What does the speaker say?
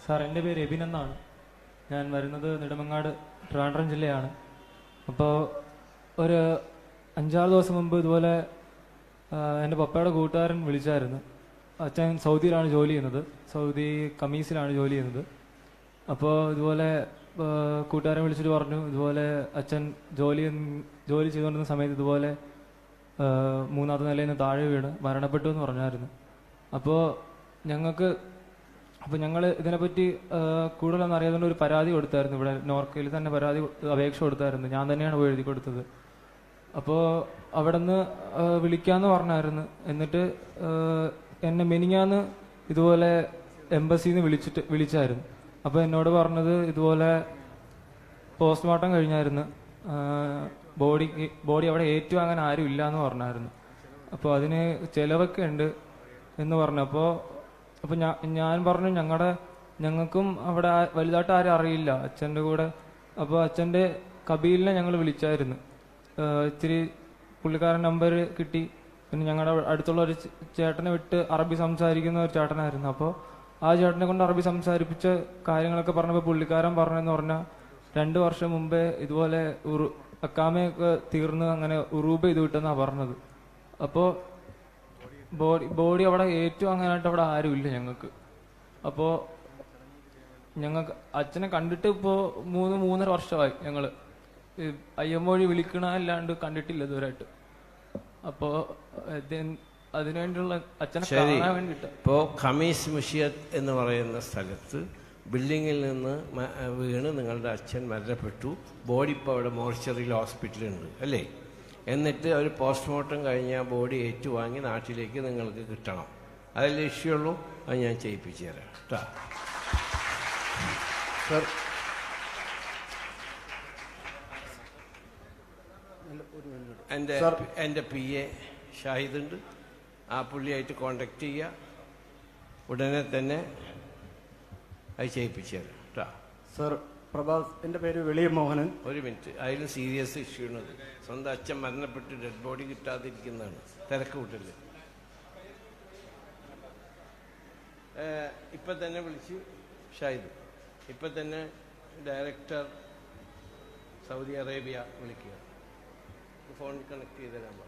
Sir, എൻ്റെ പേര് എബിൻ എന്നാണ്. ഞാൻ വരുന്നത് നെടുമങ്ങാട്, ട്രിവാൻഡ്രം ജില്ലയാണ്. അപ്പോൾ ഒരു 5-6 ദിവസം മുമ്പ് ഇതുപോലെ എൻ്റെ പപ്പയുടെ കൂട്ടുകാരൻ വിളിച്ചായിരുന്നു. അച്ഛൻ സൗദിയിലാണ് ജോലി ചെയ്യുന്നത്, സൗദി കമീസിലാണ് ജോലി ചെയ്യുന്നത്. അപ്പോൾ ഇതുപോലെ കൂട്ടുകാരൻ വിളിച്ചിട്ട് പറഞ്ഞു, ഇതുപോലെ അച്ഛൻ ജോലി ചെയ്തുകൊണ്ടിരുന്ന സമയത്ത് ഇതുപോലെ 3ാമത്തെ നിലയിൽ നിന്ന് താഴെ വീണ് മരണപ്പെട്ടു എന്ന് പറഞ്ഞായിരുന്നു. അപ്പോൾ ഞങ്ങൾ ഇതിനെപ്പറ്റി കൂടുതലൊന്നും അറിയാതുകൊണ്ട് ഒരു പരാതി കൊടുത്തായിരുന്നു. ഇവിടെ നോർക്കയിൽ തന്നെ അപേക്ഷ കൊടുത്തായിരുന്നു. ഞാൻ തന്നെയാണ് പോയി എഴുതി കൊടുത്തത്. അപ്പോൾ അവിടെ നിന്ന് വിളിക്കാമെന്ന് പറഞ്ഞായിരുന്നു. എന്നിട്ട് എന്നെ മെനിങ്ങാന്ന് ഇതുപോലെ എംബസിന്ന് വിളിച്ചായിരുന്നു. അപ്പോൾ എന്നോട് പറഞ്ഞത് ഇതുപോലെ പോസ്റ്റ്മോർട്ടം കഴിഞ്ഞായിരുന്നു, ബോഡി അവിടെ ഏറ്റുവാങ്ങാൻ ആരും ഇല്ല എന്ന് പറഞ്ഞായിരുന്നു. അപ്പോൾ അതിന് ചിലവൊക്കെ ഉണ്ട് എന്ന് പറഞ്ഞു. അപ്പോൾ ഞാൻ പറഞ്ഞു ഞങ്ങൾക്കും അവിടെ വലുതായിട്ട് ആരും അറിയില്ല അച്ഛൻ്റെ കൂടെ. അപ്പോൾ അച്ഛൻ്റെ കബീലിനെ ഞങ്ങൾ വിളിച്ചായിരുന്നു. ഇത്തിരി പുള്ളിക്കാരൻ നമ്പർ കിട്ടി. പിന്നെ ഞങ്ങളുടെ അടുത്തുള്ള ഒരു ചേട്ടനെ വിട്ട് അറബി സംസാരിക്കുന്ന ഒരു ചേട്ടനായിരുന്നു. അപ്പോൾ ആ ചേട്ടനെ കൊണ്ട് അറബി സംസാരിപ്പിച്ച കാര്യങ്ങളൊക്കെ പറഞ്ഞപ്പോൾ പുള്ളിക്കാരൻ പറഞ്ഞെന്ന് പറഞ്ഞാൽ 2 വർഷം മുമ്പേ ഇതുപോലെ അക്കാമയൊക്കെ തീർന്ന് അങ്ങനെ ഉറൂബ ചെയ്ത് വിട്ടെന്നാണ് പറഞ്ഞത്. അപ്പോൾ ബോഡി അവിടെ ഏറ്റുവാങ്ങാനായിട്ട് അവിടെ ആരുമില്ല ഞങ്ങൾക്ക്. അപ്പോൾ ഞങ്ങൾക്ക് അച്ഛനെ കണ്ടിട്ട് ഇപ്പോൾ 3-3.5 വർഷമായി. ഞങ്ങൾ അയ്യമ്മൊഴി വിളിക്കണല്ലാണ്ട് കണ്ടിട്ടില്ല ഇതുവരെയായിട്ട്. അപ്പോൾ അതിനുവേണ്ടിയുള്ള അച്ഛനെ കാണാൻ വേണ്ടിയിട്ട്. ഇപ്പോൾ ഖമീസ് മുഷിയത്ത് എന്ന് പറയുന്ന സ്ഥലത്ത് ബിൽഡിങ്ങിൽ നിന്ന് വീണ് നിങ്ങളുടെ അച്ഛൻ മരണപ്പെട്ടു. ബോഡി ഇപ്പോൾ അവിടെ മോർച്ചറിയിൽ ഹോസ്പിറ്റലുണ്ട് അല്ലേ? എന്നിട്ട് ഒരു പോസ്റ്റ്മോർട്ടം കഴിഞ്ഞാൽ ബോഡി ഏറ്റുവാങ്ങി നാട്ടിലേക്ക് നിങ്ങൾക്ക് കിട്ടണം. അതല്ലേ ഇഷ്യൂ ഉള്ളൂ. അത് ഞാൻ ചെയ്യിപ്പിച്ചു തരാം കേട്ടോ. സർ, എൻ്റെ PA ഷാഹിദ് ഉണ്ട്. ആ പുള്ളിയായിട്ട് കോണ്ടാക്ട് ചെയ്യുക. ഉടനെ തന്നെ അത് ചെയ്യിപ്പിച്ചു തരാം കേട്ടോ. സർ, പ്രഭാസ്, എൻ്റെ പേര് വെളിയ മോഹനൻ. ഒരു മിനിറ്റ്, അതിലും സീരിയസ് ഇഷ്യൂ ഉള്ളത്. സ്വന്തം അച്ഛൻ മരണപ്പെട്ട് ഡെഡ് ബോഡി കിട്ടാതിരിക്കുന്നതാണ്. തിരക്ക് കൂട്ടില്ല. ഇപ്പം തന്നെ വിളിച്ച് ഷാഹിദ്, ഇപ്പം തന്നെ ഡയറക്ടർ സൗദി അറേബ്യ വിളിക്കുക. ഫോൺ കണക്ട് ചെയ്ത് തരാൻ